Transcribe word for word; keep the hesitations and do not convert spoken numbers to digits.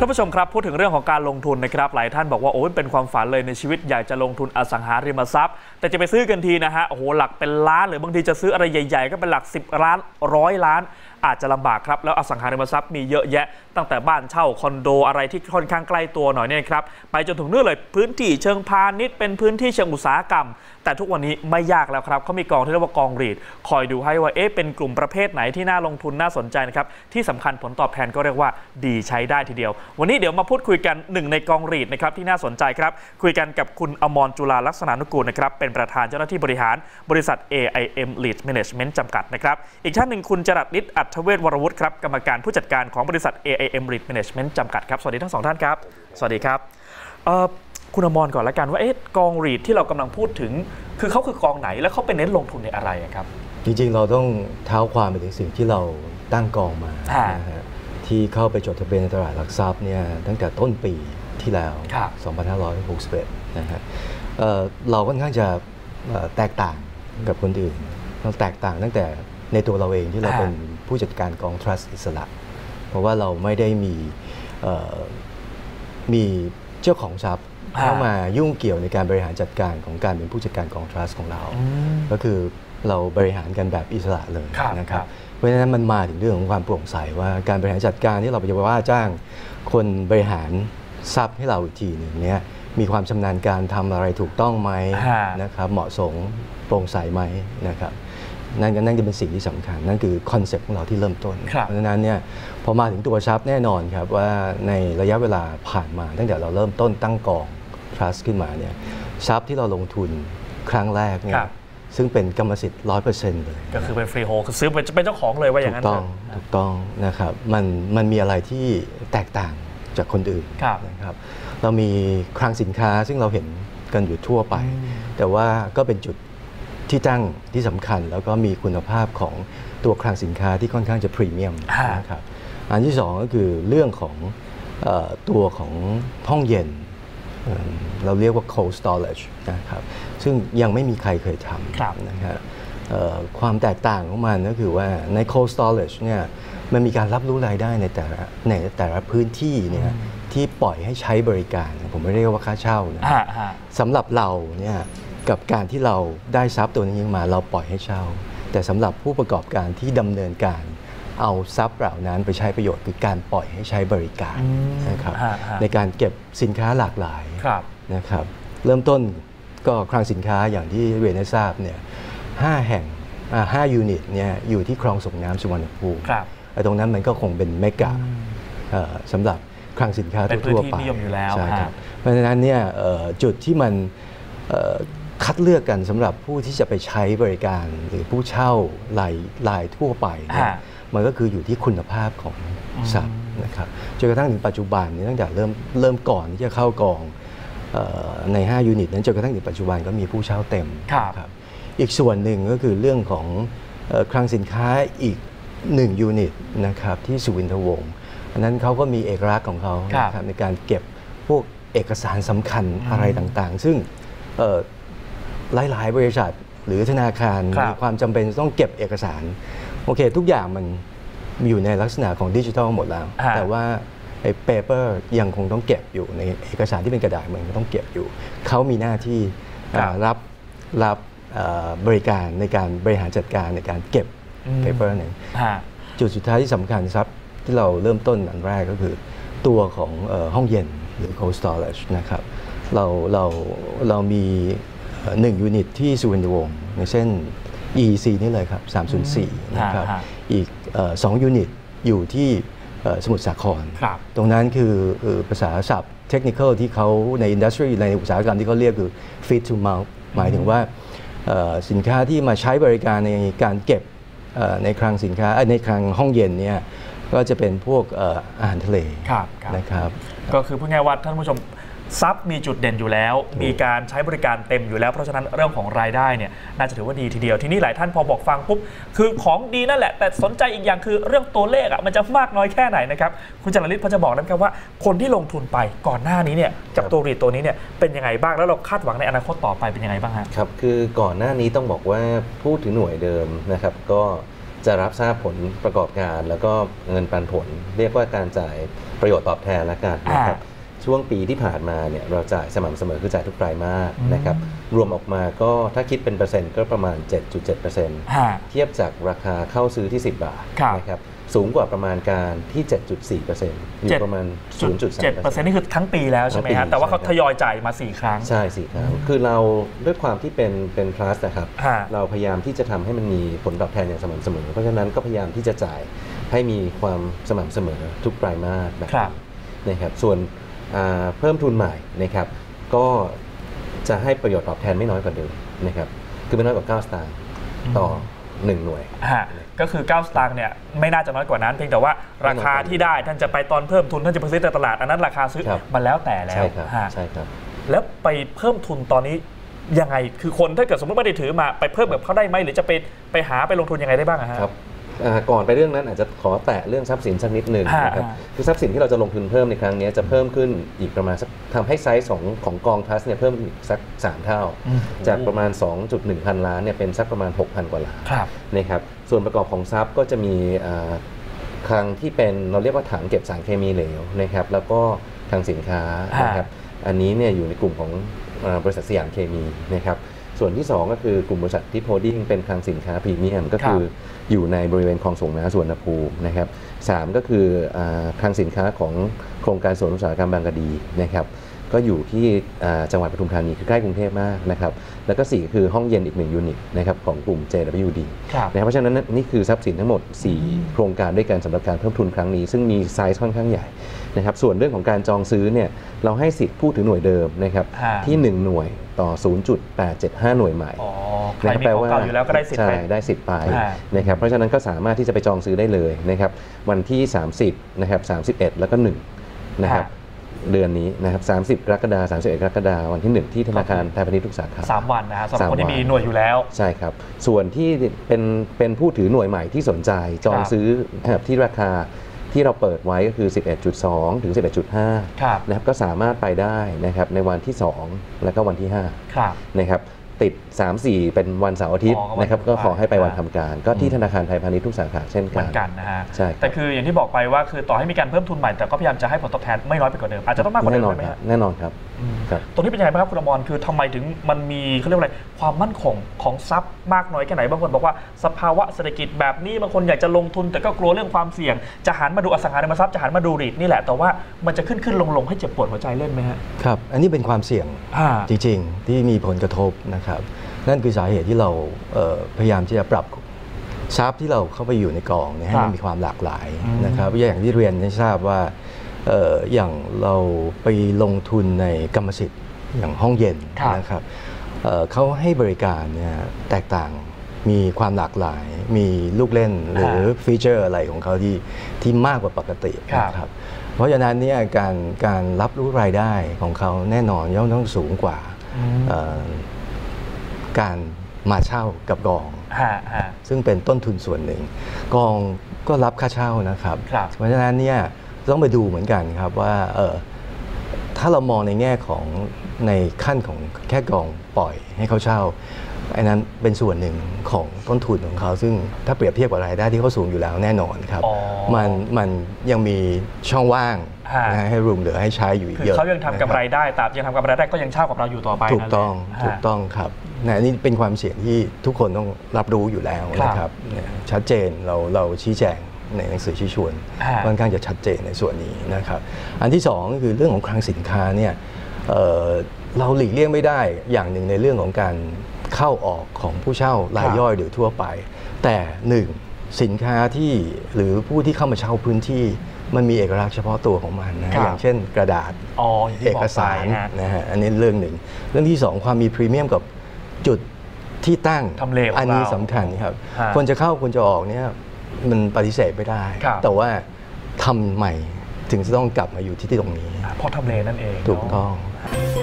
ท่านผู้ชมครับพูดถึงเรื่องของการลงทุนนะครับหลายท่านบอกว่าโอ้ยเป็นความฝันเลยในชีวิตอยากจะลงทุนอสังหาริมทรัพย์แต่จะไปซื้อกันทีนะฮะโอ้โหหลักเป็นล้านหรือบางทีจะซื้ออะไรใหญ่ๆก็เป็นหลักสิบล้านร้อยล้านอาจจะลำบากครับแล้วอสังหาริมทรัพย์มีเยอะแยะตั้งแต่บ้านเช่าคอนโดอะไรที่ค่อนข้างใกล้ตัวหน่อยเนี่ยครับไปจนถึงนู่นเลยพื้นที่เชิงพาณิชย์เป็นพื้นที่เชิงอุตสาหกรรมแต่ทุกวันนี้ไม่ยากแล้วครับเขามีกองที่เรียกว่ากองรีดคอยดูให้ว่าเอ๊ะเป็นกลุ่มประเภทไหนที่น่าลงทุนน่าสนใจนะครับที่สำคัญผลตอบแทนก็เรียกว่าดีใช้ได้ทีเดียววันนี้เดี๋ยวมาพูดคุยกันหนึ่งในกองรีดนะครับที่น่าสนใจครับคุยกันกับคุณอมรจุฬาลักษณานุกูลนะครับเป็นประธานเจ้าหน้าที่บริหารบริษัท เอ ไอ เอ็ม Lead Management จำกัดนะครับอีกท่านหนึ่งคุณจรัสฤทธิ์อัธเวชวรวุฒิครับกรรมการผู้จัดการของบริษัท เอ ไอ เอ็ม Lead Management จำกัดครับสวัสดีทั้งสองท่านครับสวัสดีครับคุณอมรก่อนละกันว่าเอ๊ะกองรีดที่เรากำลังพูดถึงคือเขาคือกองไหนแล้วเขาเป็นเน้นลงทุนในอะไรครับจริงๆเราต้องเท้าความไปถึงสิ่งที่เราตั้งกองมานะฮะที่เข้าไปจดทะเบียนในตลาดหลักทรัพย์เนี่ยตั้งแต่ต้นปีที่แล้วสองพันห้าร้อยหกสิบเอ็ดนะฮะ เอ่อ เราค่อนข้างจะแตกต่างกับคนอื่นเราแตกต่างตั้งแต่ในตัวเราเองที่เราเป็นผู้จัดการกอง trust อิสระเพราะว่าเราไม่ได้มีมีเจ้าของทรัพย์เข้ามายุ่งเกี่ยวในการบริหารจัดการของการเป็นผู้จัดการกอง trust ของเราก็คือเราบริหารกันแบบอิสระเลยนะครับเพราะฉะนั้นมันมาถึงเรื่องของความโปร่งใสว่าการบริหารจัดการที่เราไปว่าจ้างคนบริหารทรัพย์ให้เราอีกทีหนึ่งเนี่ยมีความชำนาญการทำอะไรถูกต้องไหมนะครับเหมาะสมโปร่งใสไหมนะครับนั่นก็นั่นจะเป็นสิ่งที่สำคัญนั่นคือคอนเซ็ปต์ของเราที่เริ่มต้นเพราะฉะนั้นเนี่ยพอมาถึงตัวทรัพย์แน่นอนครับว่าในระยะเวลาผ่านมาตั้งแต่เราเริ่มต้นตั้งกอง trust ขึ้นมาเนี่ยทรัพย์ที่เราลงทุนครั้งแรกเนี่ยซึ่งเป็นกรรมสิทธิ์ ร้อยเปอร์เซ็นต์ เลยก็คือเป็นฟรีโฮลคือซื้อเป็นเจ้าของเลยว่าอย่างนั้นถูกต้องถูกต้องนะครับมันมันมีอะไรที่แตกต่างจากคนอื่นนะครับเรามีคลังสินค้าซึ่งเราเห็นกันอยู่ทั่วไปแต่ว่าก็เป็นจุดที่ตั้งที่สำคัญแล้วก็มีคุณภาพของตัวคลังสินค้าที่ค่อนข้างจะพรีเมียมนะครับอันที่สองก็คือเรื่องของเอ่อตัวของห้องเย็นเราเรียกว่า cold storage นะครับซึ่งยังไม่มีใครเคยทำนะครับความแตกต่างของมันก็คือว่าใน cold storage เนี่ยมันมีการรับรู้รายได้ในแต่ละในแต่ละพื้นที่เนี่ยที่ปล่อยให้ใช้บริการผมไม่เรียกว่าค่าเช่านะสำหรับเราเนี่ยกับการที่เราได้ทรัพย์ตัวนี้มาเราปล่อยให้เช่าแต่สำหรับผู้ประกอบการที่ดำเนินการเอาทรัพย์เหล่านั้นไปใช้ประโยชน์คือการปล่อยให้ใช้บริการนะครับในการเก็บสินค้าหลากหลายนะครับเริ่มต้นก็คลังสินค้าอย่างที่เรียนให้ทราบเนี่ยห้าแห่งห้ายูนิตเนี่ยอยู่ที่คลองส่งน้ำสุวรรณภูมิตรงนั้นมันก็คงเป็นเมกะสำหรับคลังสินค้าทั่วไปใช่ครับเพราะฉะนั้นเนี่ยจุดที่มันคัดเลือกกันสำหรับผู้ที่จะไปใช้บริการหรือผู้เช่ารายรายทั่วไปมันก็คืออยู่ที่คุณภาพของทรัพย์นะครับจนกระทั่งถึงปัจจุบันนี้ตั้งแต่เริ่มเริ่มก่อนที่จะเข้ากองในห้ายูนิตนั้นจนกระทั่งถึงปัจจุบันก็มีผู้เช่าเต็มครับอีกส่วนหนึ่งก็คือเรื่องของคลังสินค้าอีกหนึ่งยูนิตนะครับที่สุวินทวงศ์อันนั้นเขาก็มีเอกลักษณ์ของเขาในการเก็บพวกเอกสารสำคัญอะไรต่างๆซึ่งหลายๆบริษัทหรือธนาคารมีความจำเป็นต้องเก็บเอกสารโอเคทุกอย่างมันอยู่ในลักษณะของดิจิทัลหมดแล้วแต่ว่าไอ้เปเปอร์ยังคงต้องเก็บอยู่ในเอกสารที่เป็นกระดาษมันก็ต้องเก็บอยู่เขามีหน้าที่รับรับบริการในการบริหารจัดการในการเก็บเปเปอร์หนึ่งจุดสุดท้ายที่สำคัญครับที่เราเริ่มต้นอันแรกก็คือตัวของห้องเย็นหรือ cold storage นะครับเราเราเรามีหนึ่งยูนิตที่สุวรรณวงศ์ในเส้น อี ซี นี่เลยครับสามศูนย์สี่นะครับอีกสองยูนิตอยู่ที่สมุทรสาครตรงนั้นคือภาษาศัพท์เทคนิคอลที่เขาในอินดัสทรีในอุตสาหกรรมที่เขาเรียกคือ feed to mouth หมายถึงว่าสินค้าที่มาใช้บริการในการเก็บในคลังสินค้าในคลังห้องเย็นเนี่ยก็จะเป็นพวกอาหารทะเลนะครับก็คือพูดง่ายว่าท่านผู้ชมทรัพย์มีจุดเด่นอยู่แล้วมีการใช้บริการเต็มอยู่แล้วเพราะฉะนั้นเรื่องของรายได้เนี่ยน่าจะถือว่าดีทีเดียวทีนี้หลายท่านพอบอกฟังปุ๊บคือของดีนั่นแหละแต่สนใจอีกอย่างคือเรื่องตัวเลขอ่ะมันจะมากน้อยแค่ไหนนะครับคุณจรัสฤทธิ์พอจะบอกได้ไหมครับว่าคนที่ลงทุนไปก่อนหน้านี้เนี่ยกับตัวรีดตัวนี้เนี่ยเป็นยังไงบ้างแล้วเราคาดหวังในอนาคตต่อไปเป็นยังไงบ้างครับครับคือก่อนหน้านี้ต้องบอกว่าพูดถึงหน่วยเดิมนะครับก็จะรับทราบผลประกอบการแล้วก็เงินปันผลเรียกว่าการจ่ายประโยชน์ตอบแทนละกันนะครับช่วงปีที่ผ่านมาเนี่ยเราจ่ายสม่ำเสมอคือจ่ายทุกไตรมาสนะครับรวมออกมาก็ถ้าคิดเป็นเปอร์เซ็นต์ก็ประมาณ เจ็ดจุดเจ็ดเปอร์เซ็นต์ เทียบจากราคาเข้าซื้อที่สิบบาทนะครับสูงกว่าประมาณการที่ เจ็ดจุดสี่เปอร์เซ็นต์ อยู่ประมาณ ศูนย์จุดสามเปอร์เซ็นต์นี่คือทั้งปีแล้วใช่ไหมครับแต่ว่าเขาทยอยจ่ายมาสี่ครั้งใช่สี่ครั้งคือเราด้วยความที่เป็นเป็น plus นะครับเราพยายามที่จะทำให้มันมีผลตอบแทนอย่างสม่ำเสมอเพราะฉะนั้นก็พยายามที่จะจ่ายให้มีความสม่ำเสมอทุกไตรมาสแบบนี้นะครับส่วนเพิ่มทุนใหม่นะครับก็จะให้ประโยชน์ตอบแทนไม่น้อยกว่าเดิมนะครับคือไม่น้อยกว่าเก้าสตางค์ต่อหนึ่งหน่วยก็คือเก้าสตางค์เนี่ยไม่น่าจะน้อยกว่านั้นเพียงแต่ว่าราคาที่ได้ท่านจะไปตอนเพิ่มทุนท่านจะไปซื้อในตลาดอันนั้นราคาซื้อมันแล้วแต่แล้วใช่ครับใช่ครับแล้วไปเพิ่มทุนตอนนี้ยังไงคือคนถ้าเกิดสมมติไม่ได้ถือมาไปเพิ่มแบบเขาได้ไหมหรือจะไปไปหาไปลงทุนยังไงได้บ้างครับก่อนไปเรื่องนั้นอาจจะขอแตะเรื่องทรัพย์สินสักนิดหนึ่งนะครับคือทรัพย์สินที่เราจะลงทุนเพิ่มในครั้งนี้จะเพิ่มขึ้นอีกประมาณสักทำให้ไซส์ของของกองพลัสเนี่ยเพิ่มอีกสักสามเท่าจากประมาณ สองจุดหนึ่ง พันล้านเนี่ยเป็นสักประมาณ หกพัน กว่าล้านนะครับส่วนประกอบของทรัพย์ก็จะมีคลังที่เป็นเราเรียกว่าถังเก็บสารเคมีเหลวนะครับแล้วก็คลังสินค้านะครับอันนี้เนี่ยอยู่ในกลุ่มของบริษัทสยามเคมีนะครับส่วนที่สองก็คือกลุ่มบริษัทที่โพดิ้งเป็นคลังสินค้าพรีเมียมก็คืออยู่ในบริเวณคลองส่งน้ำสุวรรณภูมินะครับสามก็คือคลังสินค้าของโครงการสวนอุตสาหกรรมบางกะดีนะครับก็อยู่ที่จังหวัดปทุมธานีคือใกล้กรุงเทพมากนะครับแล้วก็สี่คือห้องเย็นอีกหนึ่งยูนิตนะครับของกลุ่ม เจ ดับเบิลยู ดี นะครับเพราะฉะนั้นนี่คือทรัพย์สินทั้งหมดสี่โครงการด้วยกันสำหรับการเพิ่มทุนครั้งนี้ซึ่งมีไซส์ค่อนข้างใหญ่นะครับส่วนเรื่องของการจองซื้อเนี่ยเราให้สิทธิ์ผู้ถือหน่วยเดิมนะครับที่หนึ่งหน่วยต่อ ศูนย์จุดแปดเจ็ดห้า หน่วยใหม่นะครับแปลว่าอยู่แล้วก็ได้สิทธิ์ไปได้สิทธิ์ไปนะครับเพราะฉะนั้นก็สามารถที่จะไปจองซื้อได้เลยนะครับวันที่สามสิบนะครับสามสิบเอ็ดแล้วก็หนึ่งนะครับเดือนนี้นะครับสามสิบกรกฎาคมสามสิบเอ็ดกรกฎาคมวันที่หนึ่งที่ธนาคารไทยพาณิชย์ทุกสาขาสามวันนะครับสำหรับคนที่มีหน่วยอยู่แล้วใช่ครับส่วนที่เป็นเป็นผู้ถือหน่วยใหม่ที่สนใจจองซื้อที่ราคาที่เราเปิดไว้ก็คือ สิบเอ็ดจุดสอง ถึง สิบเอ็ดจุดห้า นะครับก็สามารถไปได้นะครับในวันที่สองแล้วก็วันที่ห้านะครับติด สามสี่ เป็นวันเสาร์อาทิตย์นะครับก็ขอให้ไปวันทำการก็ที่ธนาคารไทยพาณิชย์ทุกสาขาเช่นกันเหมือนกันนะฮะใช่แต่คืออย่างที่บอกไปว่าคือต่อให้มีการเพิ่มทุนใหม่แต่ก็พยายามจะให้ผลตอบแทนไม่น้อยไปกว่าเดิมอาจจะต้องมากกว่าเดิมไหมแน่นอนครับตรงนี้เป็นยังไงบ้างครับคุณอมรคือทำไมถึงมันมีเขาเรียกว่าอะไรความมั่นคงของทรัพย์มากน้อยแค่ไหนบางคนบอกว่าสภาวะเศรษฐกิจแบบนี้บางคนอยากจะลงทุนแต่ก็กลัวเรื่องความเสี่ยงจะหันมาดูอสังหาริมทรัพย์จะหันมาดูรีทนี่แหละแต่ว่ามันจะขึ้นขึ้นลงลงให้เจ็บปวดหัวใจเล่นไหมฮะครับอันนี้เป็นความเสี่ยงจริงๆที่มีผลกระทบนะครับนั่นคือสาเหตุที่เราพยายามที่จะปรับทรัพย์ที่เราเข้าไปอยู่ในกองให้มันมีความหลากหลายนะครับอย่างที่เรียนให้ทราบว่าอย่างเราไปลงทุนในกรรมสิทธิ์อย่างห้องเย็นนะครับเขาให้บริการเนี่ยแตกต่างมีความหลากหลายมีลูกเล่นหรือฟีเจอร์อะไรของเขาที่ที่มากกว่าปกตินะครับเพราะฉะนั้นเนี่ยการการรับรู้รายได้ของเขาแน่นอนย่อมต้องสูงกว่าการมาเช่ากับกองซึ่งเป็นต้นทุนส่วนหนึ่งกองก็รับค่าเช่านะครับเพราะฉะนั้นเนี่ยต้องไปดูเหมือนกันครับว่าเออถ้าเรามองในแง่ของในขั้นของแค่กองปล่อยให้เขาเช่าอันนั้นเป็นส่วนหนึ่งของต้นทุนของเขาซึ่งถ้าเปรียบเทียบกับรายได้ที่เขาสูงอยู่แล้วแน่นอนครับมันมันยังมีช่องว่างให้รูมเหลือให้ใช้อยู่เยอะเขายังทำกำไรได้แต่ยังทำกำไรได้ก็ยังเช่ากับเราอยู่ต่อไปถูกต้องถูกต้องครับนี่เป็นความเสี่ยงที่ทุกคนต้องรับรู้อยู่แล้วนะครับชัดเจนเราเราชี้แจงในหนังสือชี้ชวนค่อนข้างจะชัดเจนในส่วนนี้นะครับอันที่สองก็คือเรื่องของคลังสินค้าเนี่ยเราหลีกเลี่ยงไม่ได้อย่างหนึ่งในเรื่องของการเข้าออกของผู้เช่ารายย่อยหรือทั่วไปแต่หนึ่งสินค้าที่หรือผู้ที่เข้ามาเช่าพื้นที่มันมีเอกลักษณ์เฉพาะตัวของมันนะอย่างเช่นกระดาษเอกสารนะฮะอันนี้เรื่องหนึ่งเรื่องที่สองความมีพรีเมียมกับจุดที่ตั้งอันนี้สำคัญครับคนจะเข้าคนจะออกเนี่ยมันปฏิเสธไม่ได้แต่ว่าทำใหม่ถึงจะต้องกลับมาอยู่ที่ตรงนี้เพราะทำเลนั่นเองถูกต้อง